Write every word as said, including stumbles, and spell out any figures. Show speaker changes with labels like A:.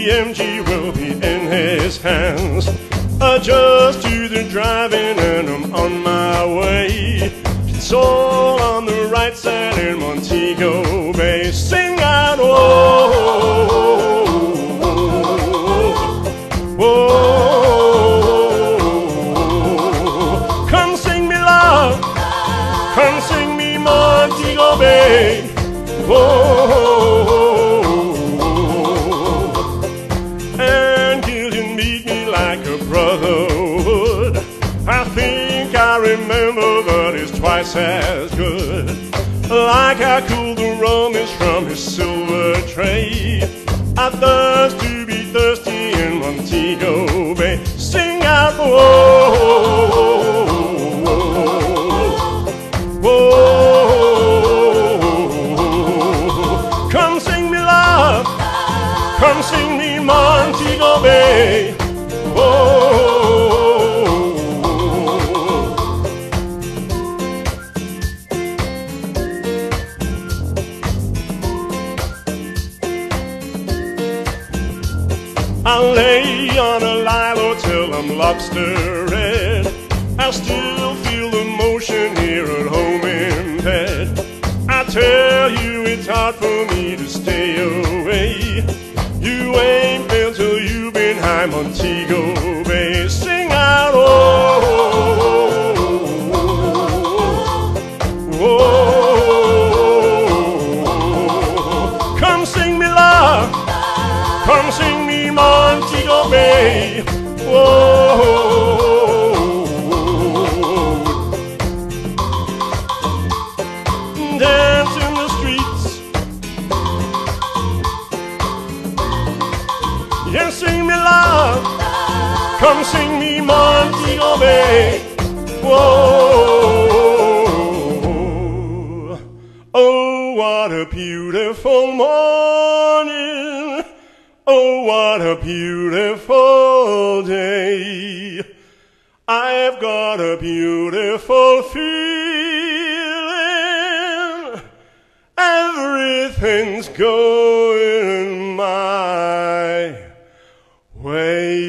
A: B M G will be in his hands. I just do the driving and I'm on my way. It's all on the right side in Montego Bay. Sing out, whoa, whoa, whoa. Come sing me love, come sing me Montego Bay. Whoa. And Gillian meet me like a brotherhood. I think I remember, but it's twice as good. Like how cool the rum is from his silver tray. I thirst to be thirsty in Montego Bay. Sing out, whoa, whoa, whoa. Come sing me love, come sing me Montego Bay. Whoa. I'll lay on a lilo till I'm lobster red. I still feel the motion here at home in bed. I tell you it's hard for me to stay away. You ain't been till you've been high Montego Bay. Sing out, oh, oh, oh. Come sing me love, come sing me Montego Bay. Whoa. Dance in the streets. Yeah, sing me love, come sing me Montego Bay. Whoa. Oh, what a beautiful morning. Oh, what a beautiful day. I've got a beautiful feeling. Everything's going my way.